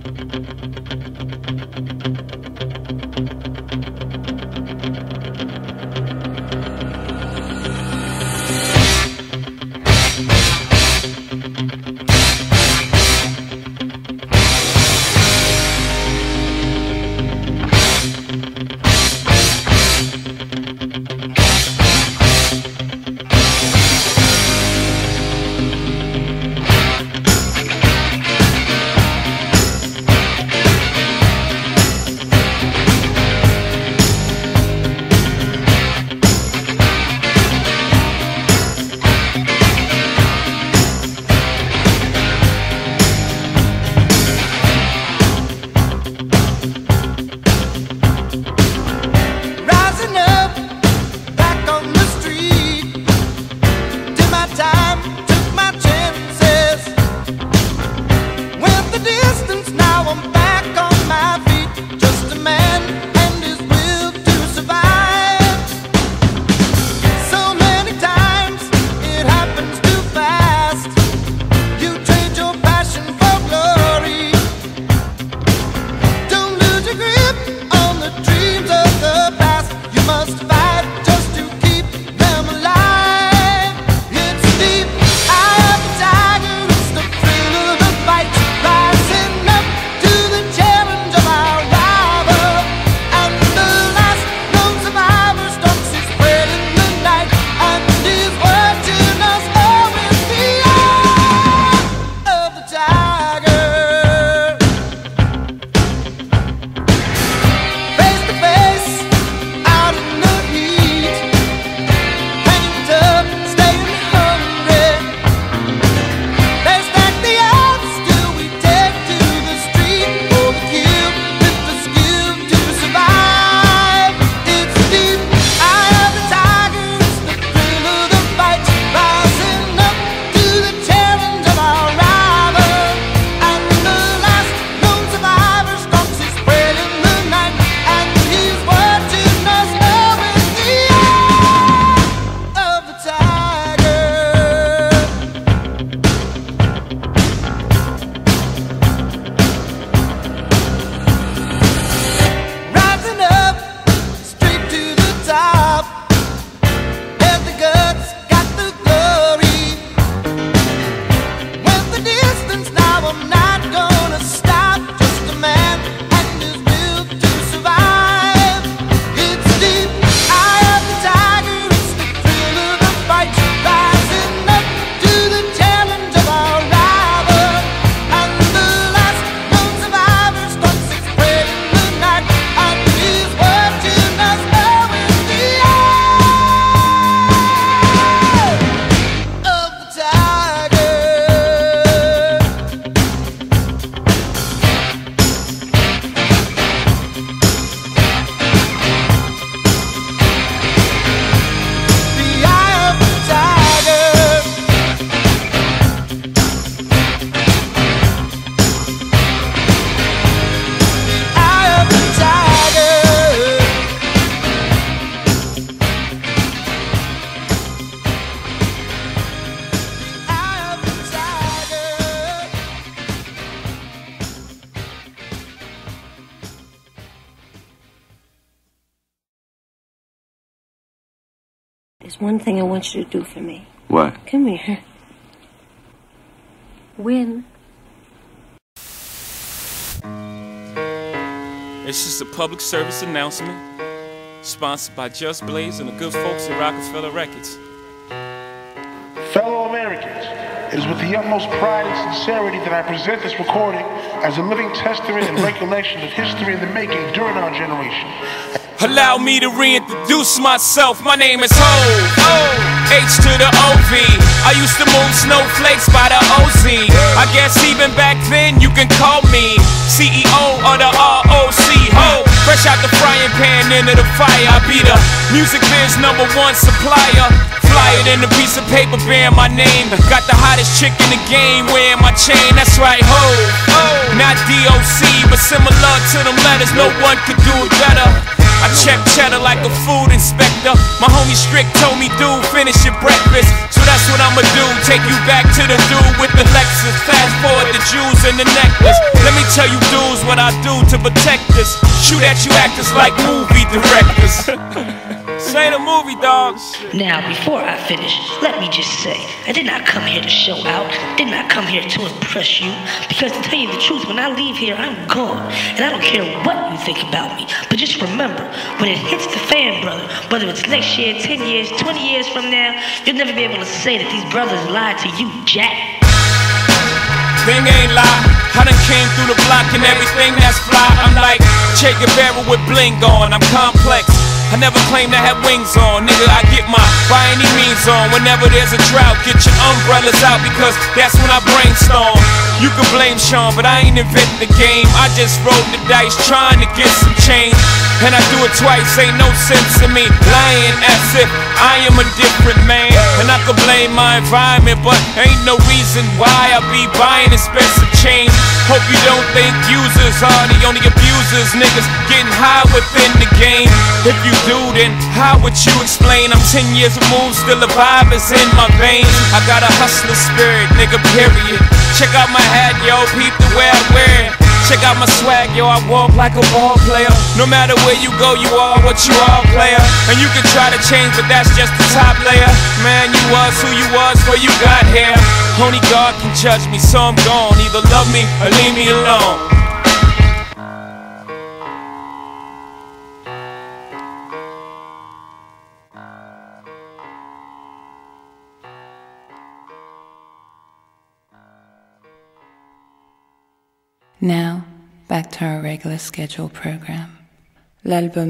There's one thing I want you to do for me. What? Come here. Win. It's just a public service announcement, sponsored by Just Blaze and the good folks at Rockefeller Records. Fellow Americans, it is with the utmost pride and sincerity that I present this recording as a living testament and recollection of history in the making during our generation. Allow me to reintroduce myself. My name is Ho, H to the OV. I used to move snowflakes by the OZ. I guess even back then you can call me CEO of the ROC. Ho, fresh out the frying pan into the fire. I be the music biz #1 supplier. Fly it in a piece of paper bearing my name. Got the hottest chick in the game wearing my chain. That's right, Ho, not DOC, but similar to them letters. No one could do it better. I check cheddar like a food inspector. My homie Strick told me, dude, finish your breakfast. So that's what I'ma do, take you back to the dude with the Lexus. Fast forward the jewels and the necklace. Let me tell you, dude, what I do to protect us. Shoot at you actors like movie directors. This ain't a movie, dog. Now, before I finish, let me just say, I did not come here to show out, did not come here to impress you, because to tell you the truth, when I leave here, I'm gone, and I don't care what you think about me, but just remember, when it hits the fan, brother, whether it's next year, 10 years, 20 years from now, you'll never be able to say that these brothers lied to you, Jack. Thing ain't lie, I done came through the block and everything that's fly. I'm like Che Guevara with bling on, I'm complex. I never claim to have wings on, nigga, I get my by any means on. Whenever there's a drought, get your umbrellas out, because that's when I brainstorm. You can blame Sean, but I ain't inventing the game. I just rolled the dice trying to get some change, and I do it twice, ain't no sense in me lying as if I am a different man. And I could blame my environment, but ain't no reason why I be buying expensive chains. Hope you don't think users are the only abusers, niggas getting high within the game. If you do, then how would you explain? I'm 10 years removed, still the vibe is in my veins. I got a hustler spirit, nigga, period. Check out my hat, yo, peep the way I wear it. Check out my swag, yo, I walk like a ball player. No matter where you go, you are what you are, player. And you can try to change, but that's just the top layer. Man, you was who you was before you got here. Only God can judge me, so I'm gone. Either love me or leave me alone. Now, back to our regular scheduled program. L'album